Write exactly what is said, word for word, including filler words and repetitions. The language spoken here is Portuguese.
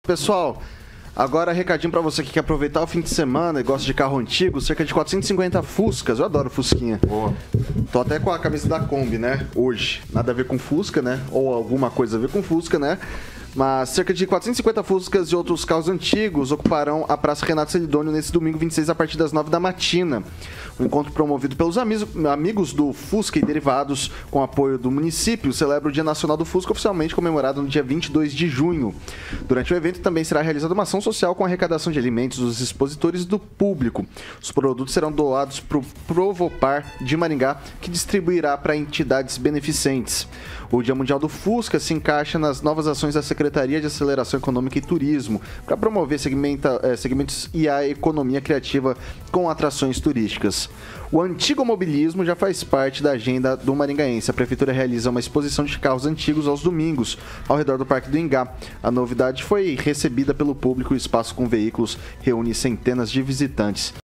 Pessoal, agora recadinho pra você que quer aproveitar o fim de semana e gosta de carro antigo, cerca de quatrocentos e cinquenta Fuscas, eu adoro Fusquinha. Boa. Tô até com a camisa da Kombi, né, hoje. Nada a ver com Fusca, né, ou alguma coisa a ver com Fusca, né. Mas cerca de quatrocentos e cinquenta Fuscas e outros carros antigos ocuparão a Praça Renato Celidônio nesse domingo vinte e seis a partir das nove da matina. O encontro promovido pelos amigos do Fusca e derivados, com apoio do município, celebra o Dia Nacional do Fusca, oficialmente comemorado no dia vinte e dois de junho. Durante o evento também será realizada uma ação social com arrecadação de alimentos dos expositores e do público. Os produtos serão doados para o Provopar de Maringá, que distribuirá para entidades beneficentes. O Dia Mundial do Fusca se encaixa nas novas ações da Secretaria de Aceleração Econômica e Turismo para promover segmenta, eh, segmentos e a economia criativa com atrações turísticas. O antigo mobilismo já faz parte da agenda do maringaense. A Prefeitura realiza uma exposição de carros antigos aos domingos, ao redor do Parque do Ingá. A novidade foi recebida pelo público e o espaço com veículos reúne centenas de visitantes.